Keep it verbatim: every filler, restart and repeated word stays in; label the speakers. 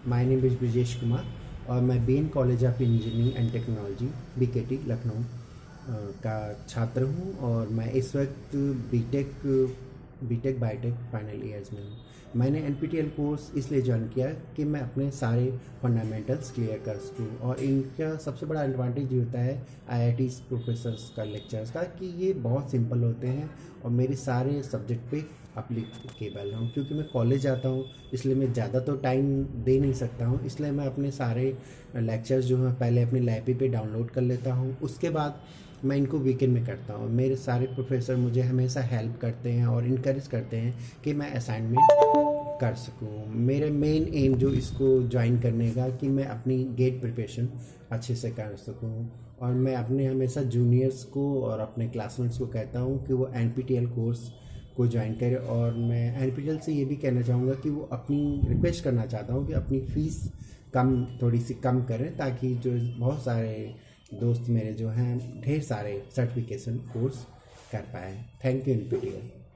Speaker 1: My name is Brijesh Kumar और मैं B N college of engineering and technology B K T Lucknow का छात्र हूँ और मैं इस वक्त BTech BTech biotech final years में हूँ। मैंने N P T E L course इसलिए ज्वाइन किया कि मैं अपने सारे फंडामेंटल्स क्लियर कर सकूँ और इनका सबसे बड़ा एडवांटेज ये होता है आई आई टी प्रोफेसर्स का लेक्चर्स का कि ये बहुत सिंपल होते हैं और मेरे सारे सब्जेक्ट पे अप्लीकेबल हूँ। क्योंकि मैं कॉलेज जाता हूँ इसलिए मैं ज़्यादा तो टाइम दे नहीं सकता हूँ, इसलिए मैं अपने सारे लेक्चर्स जो हैं पहले अपनी लाइब्रेरी पे डाउनलोड कर लेता हूँ, उसके बाद मैं इनको वीकेंड में करता हूँ। मेरे सारे प्रोफेसर मुझे हमेशा हेल्प करते हैं और इनकरेज करते हैं कि मैं असाइनमेंट कर सकूँ। मेरे मेन एम जो इसको ज्वाइन करने का कि मैं अपनी गेट प्रिपरेशन अच्छे से कर सकूँ और मैं अपने हमेशा जूनियर्स को और अपने क्लासमेट्स को कहता हूँ कि वो N P T E L course को ज्वाइन करें। और मैं N P T E L से ये भी कहना चाहूँगा कि वो अपनी रिक्वेस्ट करना चाहता हूँ कि अपनी फ़ीस कम थोड़ी सी कम करें ताकि जो बहुत सारे दोस्त मेरे जो हैं ढेर सारे सर्टिफिकेशन कोर्स कर पाए। Thank you N P T E L.